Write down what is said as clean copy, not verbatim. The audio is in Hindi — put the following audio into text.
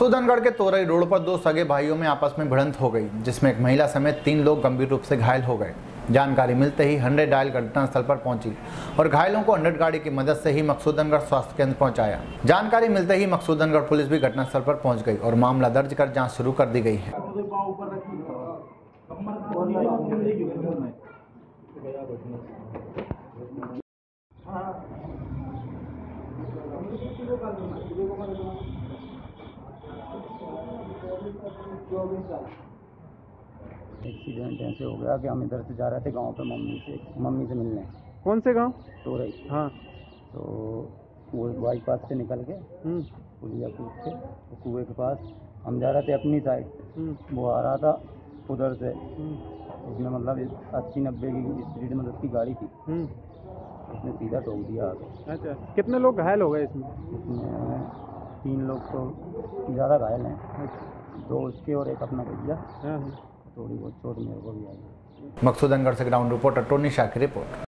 मकसूदनगढ़ के तोरई रोड पर दो सगे भाइयों में आपस में भिड़ंत हो गई, जिसमें एक महिला समेत 3 लोग गंभीर रूप से घायल हो गए। जानकारी मिलते ही 100 डायल घटनास्थल पर पहुंची और घायलों को 100 गाड़ी की मदद से ही मकसूदनगढ़ स्वास्थ्य केंद्र पहुंचाया। जानकारी मिलते ही मकसूदनगढ़ पुलिस भी घटनास्थल पर पहुंच गई और मामला दर्ज कर जांच शुरू कर दी गई है। एक्सीडेंट ऐसे हो गया कि हम इधर से जा रहे थे गांव पे मम्मी से मिलने। कौन से गांव? तोरई। हाँ। तो वो बाईपास से निकल के पुलिया कूद के तो कुएं के पास हम जा रहे थे अपनी साइड, वो आ रहा था उधर से। उसने मतलब 80-90 की स्पीड में उसकी गाड़ी थी, उसने सीधा ठोक दिया आगे। अच्छा, कितने लोग घायल हो गए इसमें? इसमें 3 लोग तो ज़्यादा घायल हैं, 2 उसके और एक अपना भैया। थोड़ी बहुत चोट मेरे को भी आई। मकसूदनगढ़ से ग्राउंड रिपोर्टर टोनी शाह की रिपोर्ट।